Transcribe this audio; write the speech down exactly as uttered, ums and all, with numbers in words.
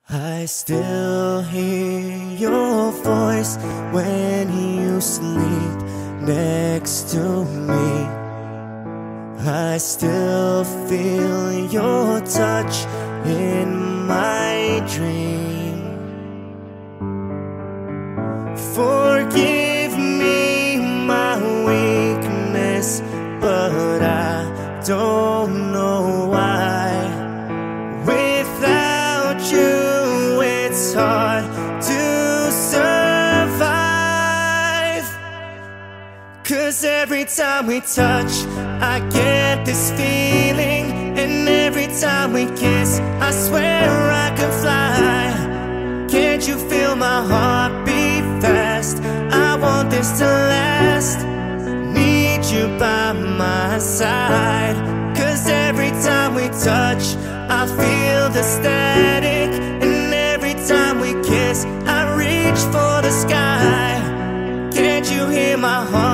I still hear your voice when you sleep next to me. I still feel your touch in my dream. Forgive me my weakness, but I don't know why. Without you, it's hard to survive. 'Cause every time we touch, I get this feeling. And every time we kiss, I swear I can fly. Can't you feel my heart beat fast? I want this to last. Need you by my side. 'Cause every time we touch, I feel the static. And every time we kiss, I reach for the sky. Can't you hear my heart